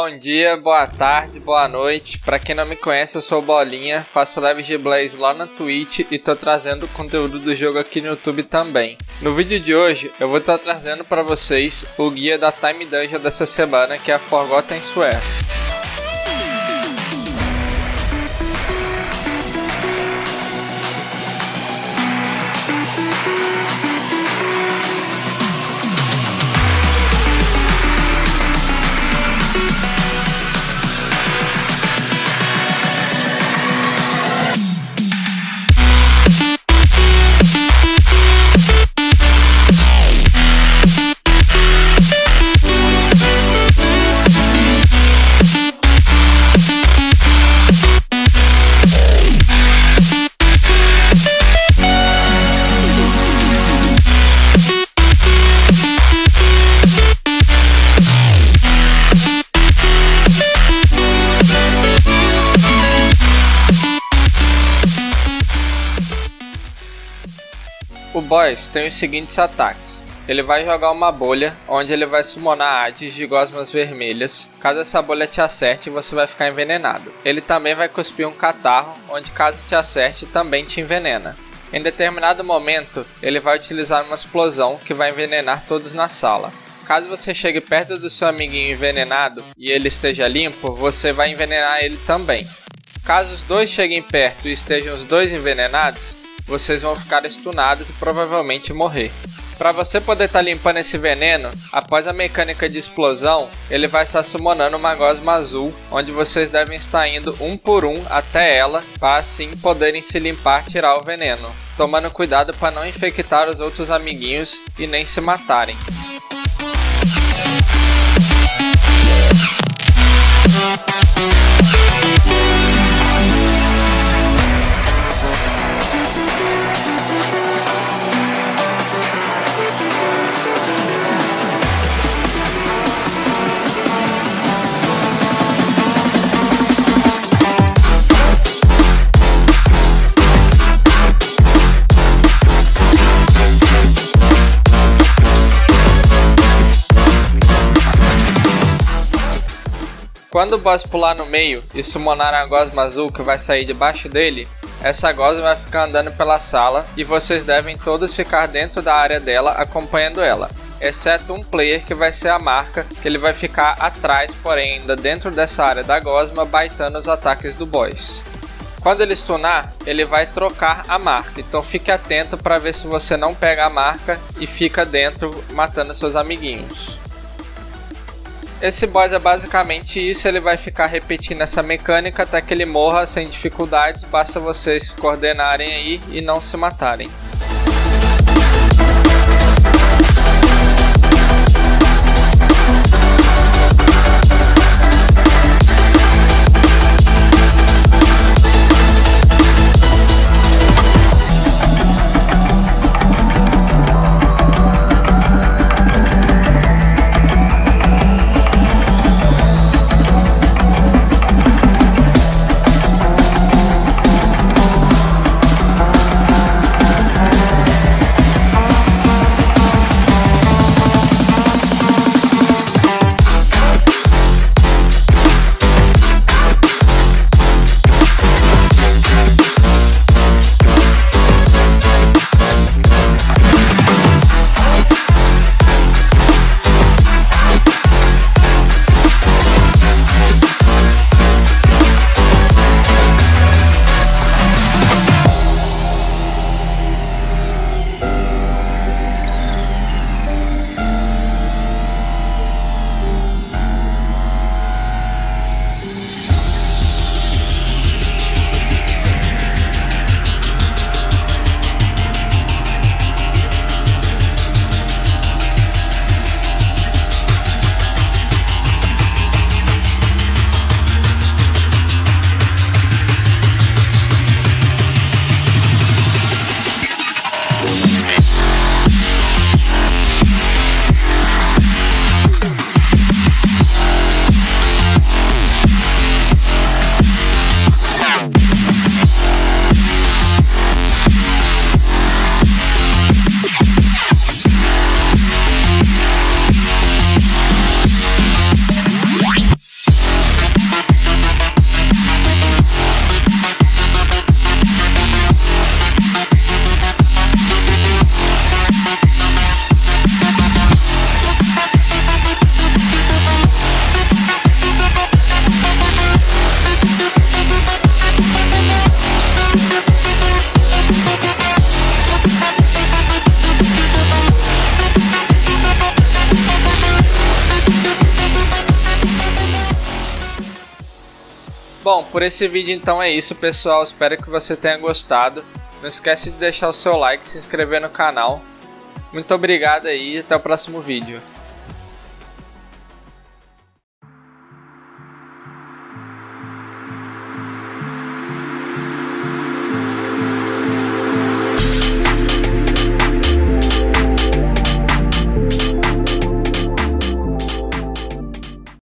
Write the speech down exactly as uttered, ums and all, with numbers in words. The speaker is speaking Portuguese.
bom dia, boa tarde, boa noite. Pra quem não me conhece, eu sou o Bolinha, faço lives de Blaze lá na Twitch e tô trazendo conteúdo do jogo aqui no YouTube também. No vídeo de hoje, eu vou estar trazendo pra vocês o guia da Time Dungeon dessa semana, que é a Forgotten Swears. O boss tem os seguintes ataques. Ele vai jogar uma bolha, onde ele vai summonar Hades de gosmas vermelhas. Caso essa bolha te acerte, você vai ficar envenenado. Ele também vai cuspir um catarro, onde caso te acerte, também te envenena. Em determinado momento, ele vai utilizar uma explosão que vai envenenar todos na sala. Caso você chegue perto do seu amiguinho envenenado e ele esteja limpo, você vai envenenar ele também. Caso os dois cheguem perto e estejam os dois envenenados, vocês vão ficar stunados e provavelmente morrer. Para você poder estar tá limpando esse veneno, após a mecânica de explosão, ele vai estar summonando uma gosma azul, onde vocês devem estar indo um por um até ela, para assim poderem se limpar e tirar o veneno, tomando cuidado para não infectar os outros amiguinhos e nem se matarem. Quando o boss pular no meio e summonar a gosma azul que vai sair debaixo dele, essa gosma vai ficar andando pela sala e vocês devem todos ficar dentro da área dela acompanhando ela, exceto um player que vai ser a marca, que ele vai ficar atrás, porém ainda dentro dessa área da gosma, baitando os ataques do boss. Quando ele stunar, ele vai trocar a marca, então fique atento para ver se você não pega a marca e fica dentro matando seus amiguinhos. Esse boss é basicamente isso, ele vai ficar repetindo essa mecânica até que ele morra sem dificuldades, basta vocês se coordenarem aí e não se matarem. Bom, por esse vídeo então é isso, pessoal. Espero que você tenha gostado. Não esquece de deixar o seu like, se inscrever no canal. Muito obrigado aí e até o próximo vídeo.